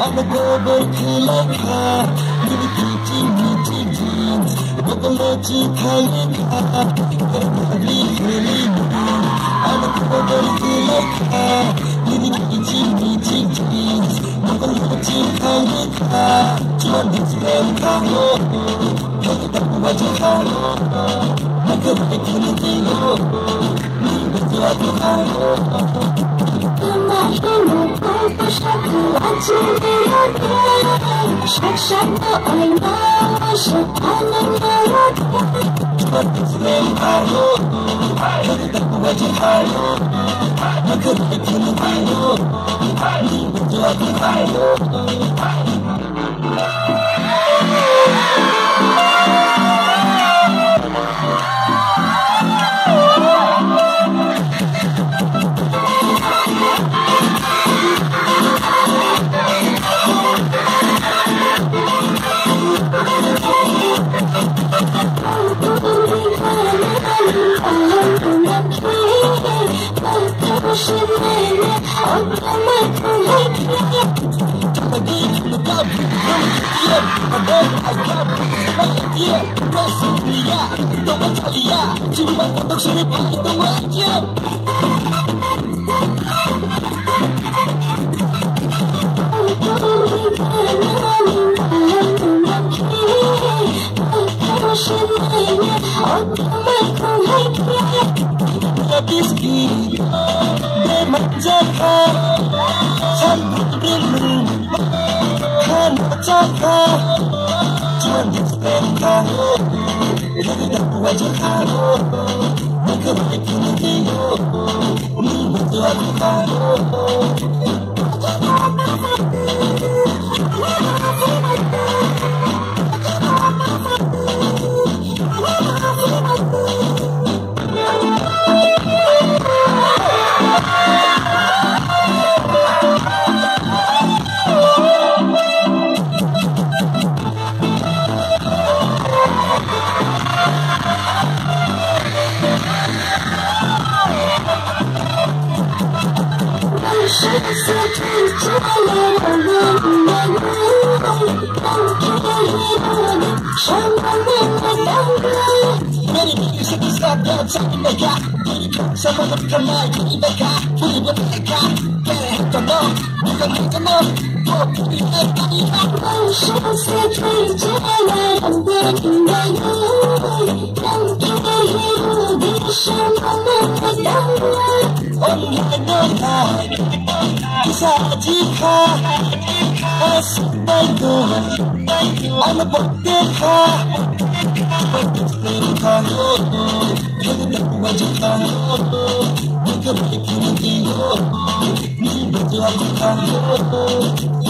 I'ma go berkelaka, jadi kucing jeans, bakal logika beli. I'ma go berkelaka, jadi kucing jeans, bakal logika cuma display kamu, kalau tak wajah kamu, maka bikin dulu, betul aku kamu. Cuma untuk seribu itu wajib. Habis gini, memang jahat, sambil rindu, kan jahat, jangan setengah, tidak wajah kamu, maka bikin dia, betul aku kamu. Many people should be stopped outside the car. Some of them come out in the car. Fully with the car. Get a hit on them. You can hit them up. Go to the head. Oh, she was a tree. I'm working by you. Don't give a hero. Be sure I'm not a down. Only I know that. It's a jika. As I go. I'm a bucket car. Kamu, tidak wajah kamu, maka bikin dia, betul aku kamu.